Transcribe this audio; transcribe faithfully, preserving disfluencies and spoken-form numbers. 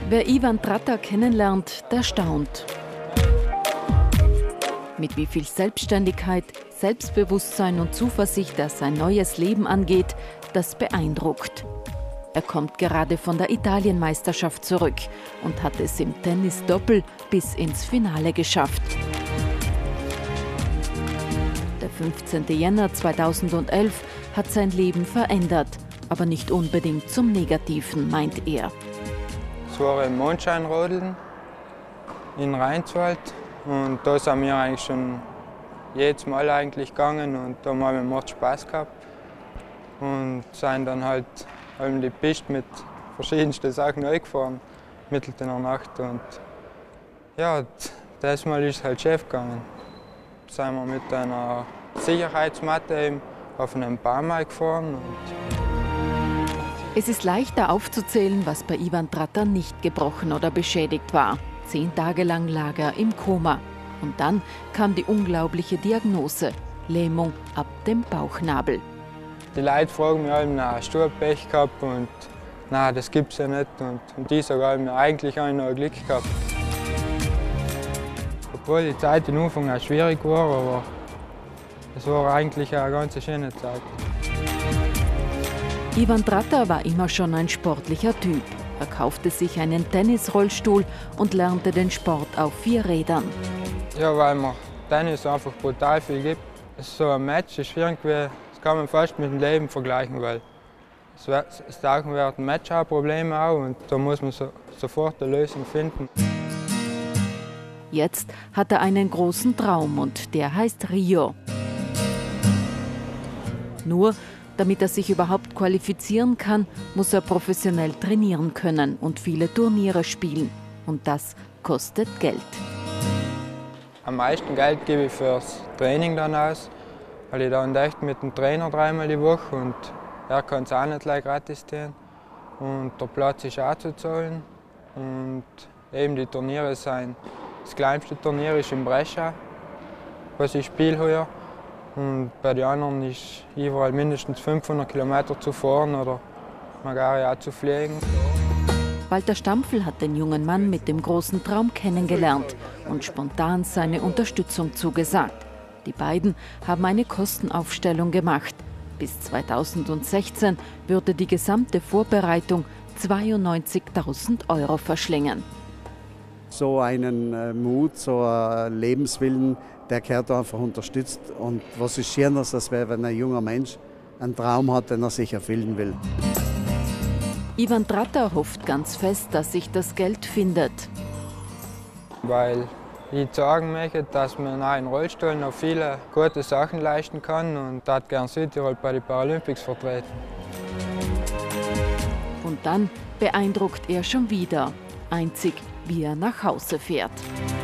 Wer Ivan Tratta kennenlernt, der staunt. Mit wie viel Selbstständigkeit, Selbstbewusstsein und Zuversicht er sein neues Leben angeht, das beeindruckt. Er kommt gerade von der Italienmeisterschaft zurück und hat es im Tennis-Doppel bis ins Finale geschafft. Der fünfzehnten Jänner zweitausendelf hat sein Leben verändert, aber nicht unbedingt zum Negativen, meint er. Es war ein Mondscheinrodeln in Rheinswald und da sind wir eigentlich schon jedes Mal eigentlich gegangen und da haben wir macht Spaß gehabt und sind dann halt haben die Piste mit verschiedensten Sachen eingefahren, mitten in der Nacht und ja, das Mal ist es halt schief gegangen. Da sind wir mit einer Sicherheitsmatte eben auf einem Baum gefahren. Und es ist leichter aufzuzählen, was bei Ivan Tratta nicht gebrochen oder beschädigt war. Zehn Tage lang lag er im Koma. Und dann kam die unglaubliche Diagnose: Lähmung ab dem Bauchnabel. Die Leute fragen mich alle, na, hast du ein Pech gehabt? Und na, das gibt's ja nicht. Und, und die sagen mir, eigentlich habe ich noch Glück gehabt. Obwohl die Zeit am Anfang auch schwierig war, aber es war eigentlich eine ganz schöne Zeit. Ivan Tratta war immer schon ein sportlicher Typ. Er kaufte sich einen Tennisrollstuhl und lernte den Sport auf vier Rädern. Ja, weil mir Tennis einfach brutal viel gibt. So ein Match ist irgendwie, das kann man fast mit dem Leben vergleichen, weil es, es tauchen während dem Match auch Probleme auf und da muss man so, sofort eine Lösung finden. Jetzt hat er einen großen Traum und der heißt Rio. Nur, damit er sich überhaupt qualifizieren kann, muss er professionell trainieren können und viele Turniere spielen. Und das kostet Geld. Am meisten Geld gebe ich fürs Training dann aus, weil ich dann echt mit dem Trainer dreimal die Woche und er kann es auch nicht gleich gratis tun. Und der Platz ist auch zu zahlen. Und eben die Turniere sind, das kleinste Turnier ist in Brescia, was ich spiele heuer. Und bei den anderen ist überall mindestens fünfhundert Kilometer zu fahren oder manchmal auch zu fliegen. Walter Stampfl hat den jungen Mann mit dem großen Traum kennengelernt und spontan seine Unterstützung zugesagt. Die beiden haben eine Kostenaufstellung gemacht. Bis zweitausendsechzehn würde die gesamte Vorbereitung zweiundneunzigtausend Euro verschlingen. So einen äh, Mut, so einen Lebenswillen, der gehört einfach unterstützt. Und was ist schöner, als wenn ein junger Mensch einen Traum hat, den er sich erfüllen will. Ivan Tratta hofft ganz fest, dass sich das Geld findet. Weil ich sagen möchte, dass man auch in Rollstuhl noch viele gute Sachen leisten kann und das gerne Südtirol bei den Paralympics vertreten. Und dann beeindruckt er schon wieder. Einzig, wie er nach Hause fährt.